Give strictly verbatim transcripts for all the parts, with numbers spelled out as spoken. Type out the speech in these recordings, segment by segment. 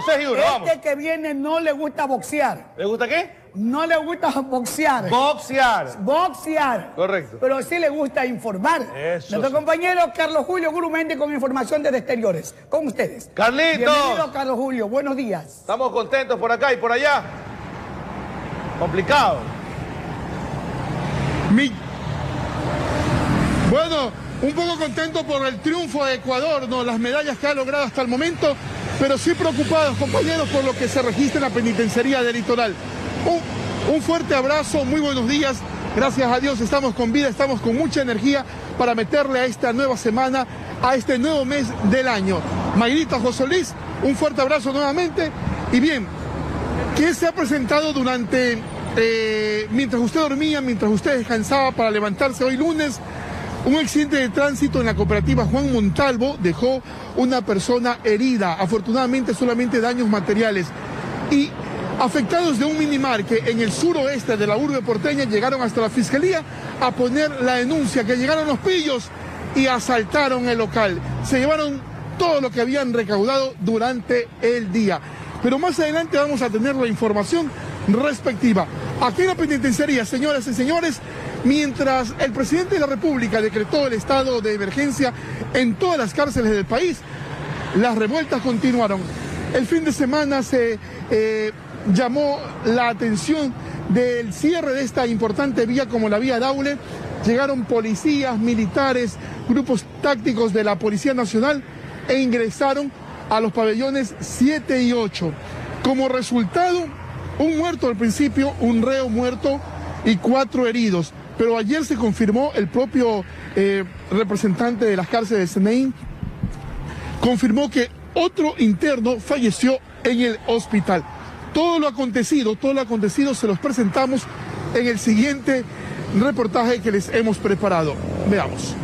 Seguro, este vamos. que viene no le gusta boxear. ¿Le gusta qué? No le gusta boxear. Boxear. Boxear. Correcto. Pero sí le gusta informar. Eso Nuestro sí. compañero Carlos Julio Gurumendi con información desde exteriores. Con ustedes. Carlitos. Bienvenido, Carlos Julio. Buenos días. Estamos contentos por acá y por allá. Complicado. Mi... Bueno, un poco contento por el triunfo de Ecuador, ¿no? Las medallas que ha logrado hasta el momento, pero sí preocupados, compañeros, por lo que se registra en la penitenciaría del Litoral. Un, un fuerte abrazo, muy buenos días. Gracias a Dios estamos con vida, estamos con mucha energía para meterle a esta nueva semana, a este nuevo mes del año. Mayrita, José Luis, un fuerte abrazo nuevamente. Y bien, ¿qué se ha presentado durante, eh, mientras usted dormía, mientras usted descansaba para levantarse hoy lunes? Un accidente de tránsito en la cooperativa Juan Montalvo dejó una persona herida, afortunadamente solamente daños materiales. Y afectados de un minimar que en el suroeste de la urbe porteña llegaron hasta la fiscalía a poner la denuncia, que llegaron los pillos y asaltaron el local. Se llevaron todo lo que habían recaudado durante el día. Pero más adelante vamos a tener la información respectiva. Aquí en la penitenciaría, señoras y señores, mientras el presidente de la República decretó el estado de emergencia en todas las cárceles del país, las revueltas continuaron. El fin de semana se eh, llamó la atención del cierre de esta importante vía como la vía Daule. Llegaron policías, militares, grupos tácticos de la Policía Nacional e ingresaron a los pabellones siete y ocho. Como resultado, un muerto al principio, un reo muerto y cuatro heridos. Pero ayer se confirmó, el propio eh, representante de las cárceles de Senein confirmó que otro interno falleció en el hospital. Todo lo acontecido, todo lo acontecido se los presentamos en el siguiente reportaje que les hemos preparado. Veamos.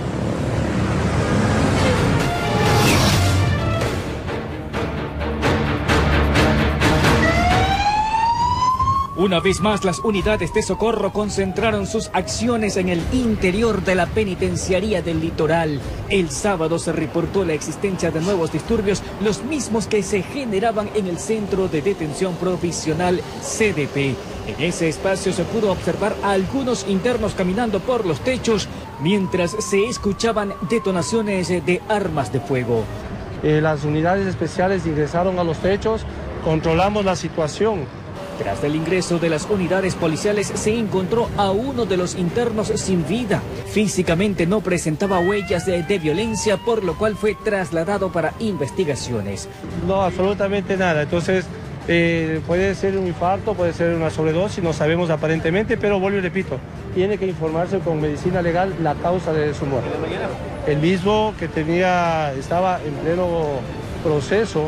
Una vez más, las unidades de socorro concentraron sus acciones en el interior de la penitenciaría del Litoral. El sábado se reportó la existencia de nuevos disturbios, los mismos que se generaban en el Centro de Detención Provisional C D P. En ese espacio se pudo observar a algunos internos caminando por los techos mientras se escuchaban detonaciones de armas de fuego. Eh, las unidades especiales ingresaron a los techos, controlamos la situación. Tras el ingreso de las unidades policiales se encontró a uno de los internos sin vida. Físicamente no presentaba huellas de, de violencia, por lo cual fue trasladado para investigaciones. No, absolutamente nada. Entonces, eh, puede ser un infarto, puede ser una sobredosis, no sabemos aparentemente, pero vuelvo y repito, tiene que informarse con medicina legal la causa de su muerte. El mismo que tenía, estaba en pleno proceso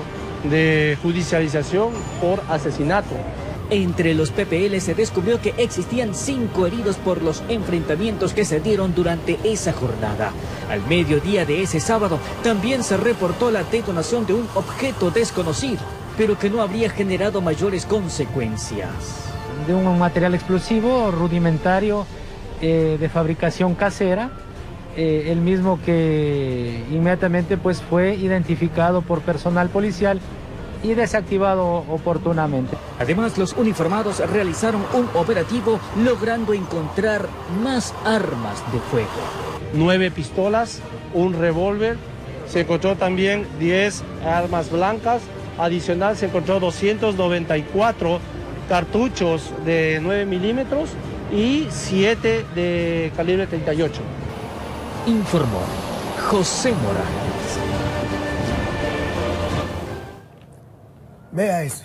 de judicialización por asesinato. Entre los P P L se descubrió que existían cinco heridos por los enfrentamientos que se dieron durante esa jornada. Al mediodía de ese sábado también se reportó la detonación de un objeto desconocido, pero que no habría generado mayores consecuencias. De un material explosivo rudimentario eh, de fabricación casera, eh, el mismo que inmediatamente pues, fue identificado por personal policial y desactivado oportunamente. Además, los uniformados realizaron un operativo logrando encontrar más armas de fuego. Nueve pistolas, un revólver, se encontró también diez armas blancas, adicional se encontró doscientos noventa y cuatro cartuchos de nueve milímetros y siete de calibre treinta y ocho. Informó José Morales. Vea eso.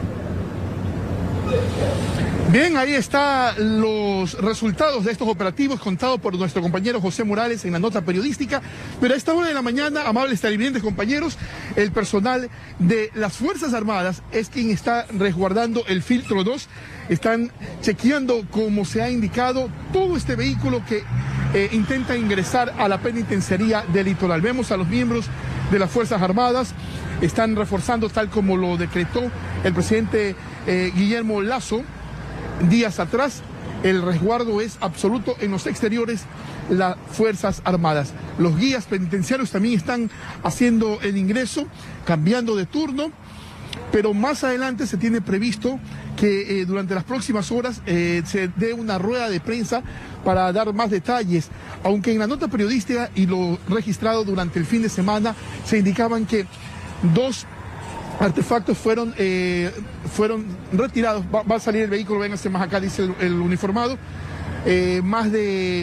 Bien, ahí están los resultados de estos operativos contados por nuestro compañero José Morales en la nota periodística. Pero a esta hora de la mañana, amables televidentes, compañeros, el personal de las Fuerzas Armadas es quien está resguardando el filtro dos. Están chequeando, como se ha indicado, todo este vehículo que eh, intenta ingresar a la penitenciaría del Litoral. Vemos a los miembros de las Fuerzas Armadas, están reforzando tal como lo decretó el presidente eh, Guillermo Lasso días atrás. El resguardo es absoluto en los exteriores, las Fuerzas Armadas. Los guías penitenciarios también están haciendo el ingreso, cambiando de turno. pero más adelante se tiene previsto que eh, durante las próximas horas eh, se dé una rueda de prensa para dar más detalles, aunque en la nota periodística y lo registrado durante el fin de semana se indicaban que dos artefactos fueron, eh, fueron retirados. Va, va a salir el vehículo, vénganse más acá, dice el, el uniformado, eh, más de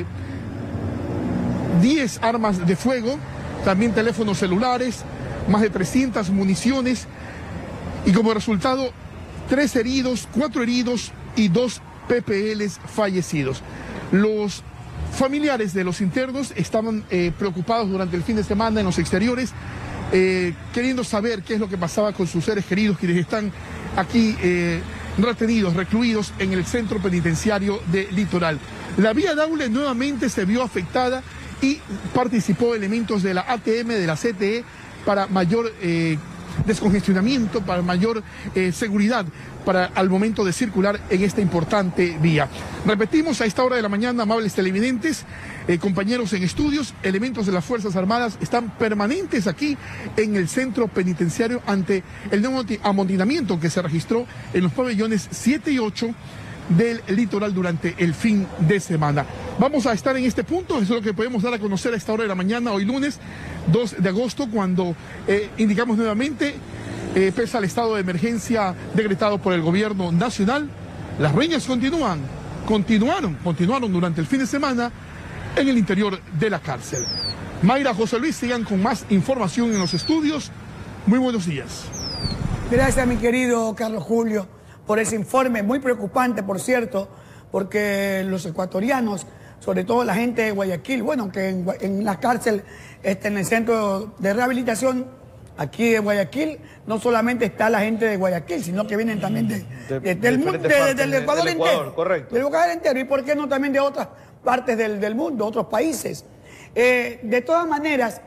diez armas de fuego, también teléfonos celulares, más de trescientas municiones y como resultado tres heridos, cuatro heridos y dos P P Ls fallecidos. Los familiares de los internos estaban eh, preocupados durante el fin de semana en los exteriores, eh, queriendo saber qué es lo que pasaba con sus seres queridos, quienes están aquí eh, retenidos, recluidos en el centro penitenciario de Litoral. La vía Daule nuevamente se vio afectada y participó elementos de la A T M, de la C T E, para mayor eh, descongestionamiento, para mayor eh, seguridad para al momento de circular en esta importante vía. Repetimos, a esta hora de la mañana, amables televidentes, eh, compañeros en estudios, elementos de las Fuerzas Armadas están permanentes aquí en el centro penitenciario ante el nuevo amotinamiento que se registró en los pabellones siete y ocho del Litoral durante el fin de semana. Vamos a estar en este punto, eso es lo que podemos dar a conocer a esta hora de la mañana, hoy lunes dos de agosto, cuando eh, indicamos nuevamente, eh, pese al estado de emergencia decretado por el gobierno nacional, las riñas continúan, continuaron, continuaron durante el fin de semana en el interior de la cárcel. Mayra, José Luis, sigan con más información en los estudios. Muy buenos días. Gracias, mi querido Carlos Julio, por ese informe, muy preocupante, por cierto, porque los ecuatorianos, sobre todo la gente de Guayaquil, bueno, que en, en la cárcel, este, en el centro de rehabilitación aquí de Guayaquil, no solamente está la gente de Guayaquil, sino que vienen también de, de, de, del, mundo, de, de, del Ecuador del entero. Ecuador, correcto. Del Ecuador entero, y por qué no también de otras partes del, del mundo, otros países. Eh, de todas maneras,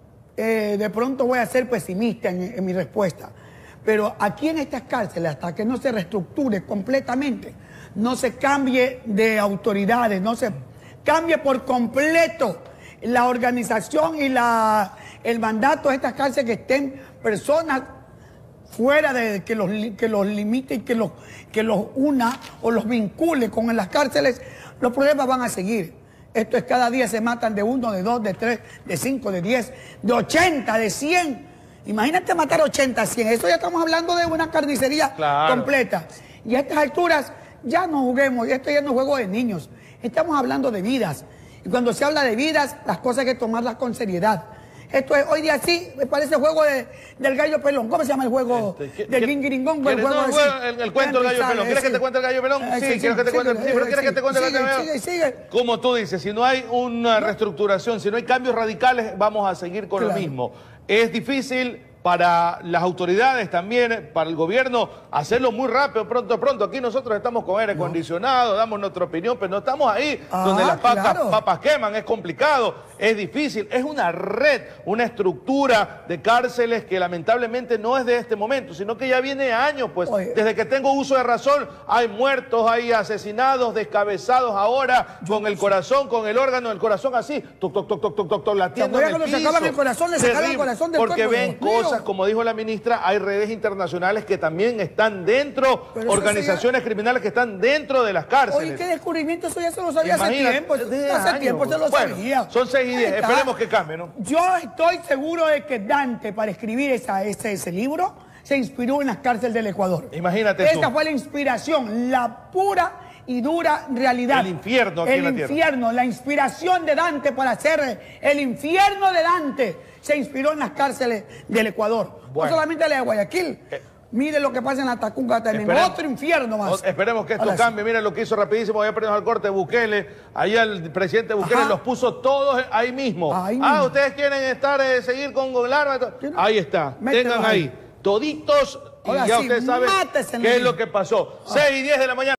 eh, de pronto voy a ser pesimista en, en mi respuesta. Pero aquí en estas cárceles, hasta que no se reestructure completamente, no se cambie de autoridades, no se cambie por completo la organización y la, el mandato de estas cárceles, que estén personas fuera de que los, que los limite y que los, que los una o los vincule con las cárceles, los problemas van a seguir. Esto es, cada día se matan de uno, de dos, de tres, de cinco, de diez, de ochenta, de cien. Imagínate matar ochenta, cien, eso ya estamos hablando de una carnicería claro. completa. Y a estas alturas ya no juguemos, esto ya no es juego de niños, estamos hablando de vidas. Y cuando se habla de vidas, las cosas hay que tomarlas con seriedad. Esto es, hoy día sí, me parece el juego de, del gallo pelón. ¿Cómo se llama el juego este, del guinguiringón? El, juego no, el, juego, el, el cuento del gallo pelón. ¿Quieres que te cuente el gallo pelón? Sí, sí, quiero que te cuente. Sí, pero ¿quieres que te cuente el gallo pelón? Sigue, sigue. Como tú dices, si no hay una reestructuración, si no hay cambios radicales, vamos a seguir con claro. lo mismo. Es difícil para las autoridades también, para el gobierno, hacerlo muy rápido, pronto, pronto. Aquí nosotros estamos con aire acondicionado, no. damos nuestra opinión, pero no estamos ahí ah, donde las papas, claro. papas queman, es complicado, es difícil. Es una red, una estructura de cárceles que lamentablemente no es de este momento, sino que ya viene años, pues. Oye. Desde que tengo uso de razón, hay muertos, hay asesinados, descabezados ahora, Yo con el corazón, con el órgano del corazón así, toc, toc, toc, toc, toc, toc, toc, latiendo en el piso. Se acaban el corazón, les acaban el corazón del Porque cuerpo, ven cosas, como dijo la ministra, hay redes internacionales que también están dentro, Pero organizaciones ya... criminales que están dentro de las cárceles. Oye, ¿qué descubrimiento? Eso ya se lo sabía Imagínate, hace tiempo. Hace años. tiempo se lo bueno, sabía. Son seis y diez, esperemos que cambie, ¿no? Yo estoy seguro de que Dante, para escribir esa, ese, ese libro, se inspiró en las cárceles del Ecuador. Imagínate Esta tú. fue la inspiración, la pura y dura realidad. El infierno aquí el en la tierra. El infierno, la inspiración de Dante para hacer el infierno de Dante se inspiró en las cárceles del Ecuador. Bueno. No solamente la de Guayaquil. Eh. Mire lo que pasa en la Tacunga también. Esperemos, otro infierno más. Esperemos que esto Ahora cambie. Sí. Miren lo que hizo rapidísimo. Ya perdimos al corte Bukele. Ahí el presidente Bukele Ajá. los puso todos ahí mismo. Ahí ah, mismo. Ustedes quieren estar, eh, seguir con Golarma. No? Ahí está. Mételo Tengan ahí. ahí. Toditos. Y Ahora ya sí, ustedes saben qué es lo que pasó. Ah. seis y diez de la mañana.